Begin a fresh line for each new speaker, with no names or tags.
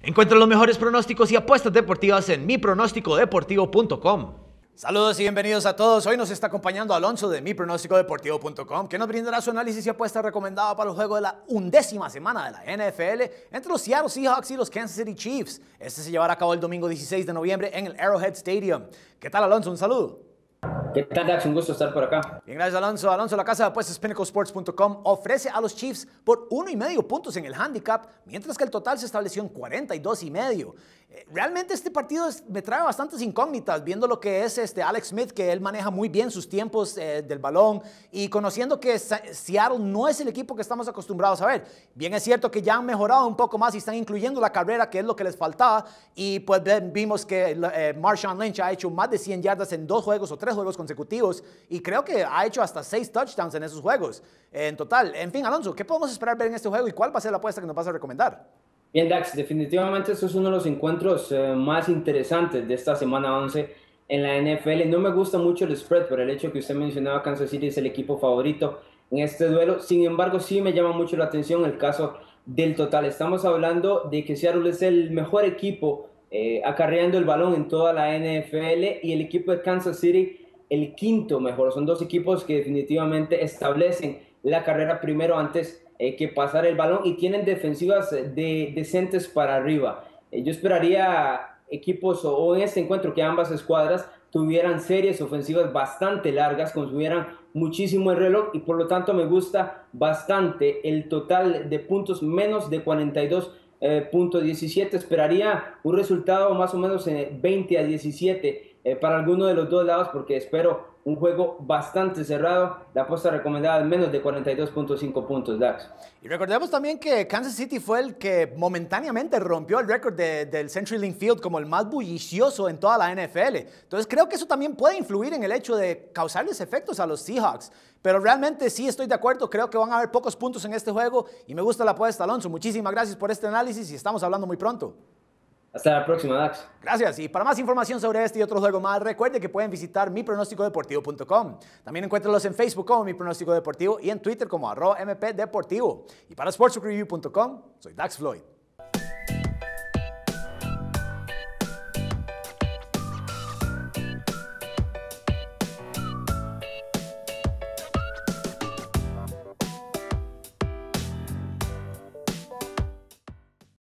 Encuentra los mejores pronósticos y apuestas deportivas en mipronosticodeportivo.com.
Saludos y bienvenidos a todos. Hoy nos está acompañando Alonso de mipronosticodeportivo.com, que nos brindará su análisis y apuesta recomendada para el juego de la 11ª semana de la NFL entre los Seattle Seahawks y los Kansas City Chiefs. Este se llevará a cabo el domingo 16 de noviembre en el Arrowhead Stadium. ¿Qué tal, Alonso? Un saludo.
¿Qué tal, Dax? Un gusto estar por acá.
Bien, gracias, Alonso. Alonso, la casa de apuestas PinnacleSports.com ofrece a los Chiefs por 1,5 puntos en el handicap, mientras que el total se estableció en 42,5. Realmente este partido me trae bastantes incógnitas, viendo lo que es Alex Smith, que él maneja muy bien sus tiempos del balón, y conociendo que Seattle no es el equipo que estamos acostumbrados a ver. Bien es cierto que ya han mejorado un poco más y están incluyendo la carrera, que es lo que les faltaba, y pues vimos que Marshawn Lynch ha hecho más de 100 yardas en 2 juegos o 3 juegos consecutivos, y creo que ha hecho hasta 6 touchdowns en esos juegos en total. En fin, Alonso, ¿qué podemos esperar ver en este juego y cuál va a ser la apuesta que nos vas a recomendar?
Bien, Dax, definitivamente esto es uno de los encuentros más interesantes de esta semana 11 en la NFL. No me gusta mucho el spread por el hecho que usted mencionaba, Kansas City es el equipo favorito en este duelo. Sin embargo, sí me llama mucho la atención el caso del total. Estamos hablando de que Seattle es el mejor equipo acarreando el balón en toda la NFL y el equipo de Kansas City el quinto mejor. Son dos equipos que definitivamente establecen la carrera primero antes que pasar el balón y tienen defensivas decentes para arriba. Yo esperaría equipos o en este encuentro que ambas escuadras tuvieran series ofensivas bastante largas, consumieran muchísimo el reloj y por lo tanto me gusta bastante el total de puntos menos de 42.17. Esperaría un resultado más o menos 20-17 para alguno de los dos lados porque espero un juego bastante cerrado. La apuesta recomendada es menos de 42.5 puntos, Dax.
Y recordemos también que Kansas City fue el que momentáneamente rompió el récord del CenturyLink Field como el más bullicioso en toda la NFL. Entonces creo que eso también puede influir en el hecho de causarles efectos a los Seahawks. Pero realmente sí estoy de acuerdo, creo que van a haber pocos puntos en este juego y me gusta la apuesta, Alonso. Muchísimas gracias por este análisis y estamos hablando muy pronto.
Hasta la próxima, Dax.
Gracias. Y para más información sobre este y otros juegos más, recuerde que pueden visitar mipronosticodeportivo.com. También encuéntralos en Facebook como Mi Pronóstico Deportivo y en Twitter como @mpdeportivo. Y para sportsreview.com, soy Dax Floyd.